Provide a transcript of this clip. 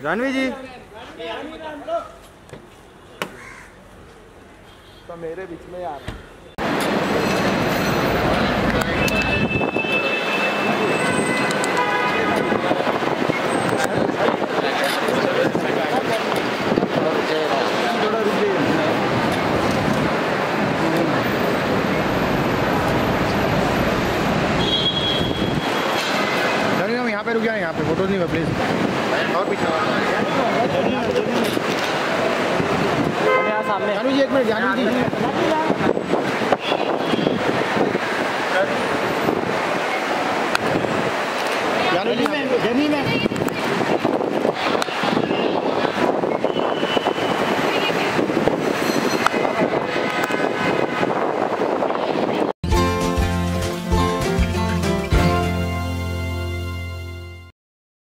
जानवी जी तो मेरे बीच में यार यहाँ पे रुक जाए, यहाँ पे फोटोज नहीं हुआ प्लीज। और पीछे सामने जानवी जी, एक मिनट जानवी जी।